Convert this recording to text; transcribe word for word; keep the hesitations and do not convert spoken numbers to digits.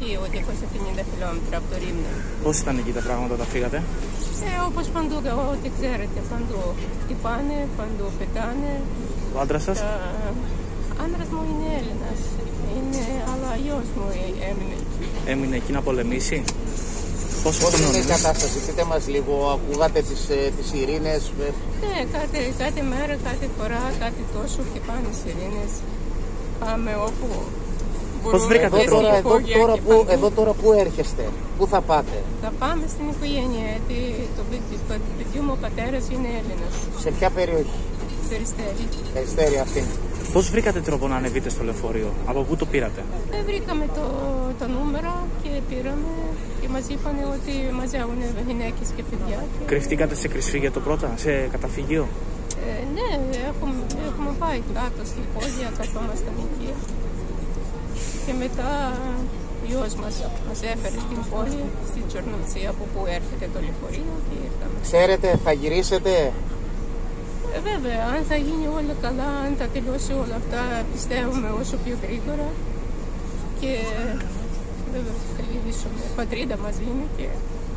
εκεί, ότι διακόσια πενήντα χιλιόμετρα από το Ρήμνο. Πώς ήταν εκεί τα πράγματα όταν φύγατε? Ε, όπως παντού, ό,τι ξέρετε, παντού χτυπάνε, παντού πετάνε. Ο άντρας σας? Τα... Άντρας μου είναι Έλληνας, είναι, αλλά γιος μου έμεινε εκεί. Έμεινε εκεί να πολεμήσει. Πόσο Πώς χρόνο είναι η είναι? κατάσταση, πείτε μας λίγο, ακούγατε τις, τις σιρήνες? Ναι, κάθε, κάθε μέρα, κάθε φορά, κάτι τόσο χτυπάνε σιρήνες. Πάμε όπου μπορούμε. Πώς βρήκατε και Εδώ τρόπο? στην τώρα, εδώ, υπόγεια τώρα και που, παντού. εδώ τώρα που έρχεστε, πού θα πάτε? Θα πάμε στην οικογένεια, γιατί το παιδί, το παιδί μου ο πατέρας είναι Έλληνας. Σε ποια περιοχή? Περιστέρι. Περιστέρι αυτή. Πώς βρήκατε τρόπο να ανεβείτε στο λεωφορείο? Από πού το πήρατε? Ε, βρήκαμε το, το νούμερο και πήραμε και μας είπαν ότι μαζεύουν γυναίκες και παιδιά. Και... Κρυφτήκατε σε κρυσφύγετο πρώτα, σε καταφυγείο? Ε, ναι, έχουμε, έχουμε πάει κάτω στην πόλη, καθόμασταν εκεί. Και μετά ο γιος μας μας έφερε στην πόλη, στην Τσορνομψία, από που έρχεται το λεωφορείο και ήρθαμε. Ξέρετε, θα γυρίσετε? Ε, βέβαια, αν θα γίνει όλα καλά, αν θα τελειώσει όλα αυτά, πιστεύουμε όσο πιο γρήγορα. Και βέβαια θα γυρίσουμε. Πατρίδα μας είναι και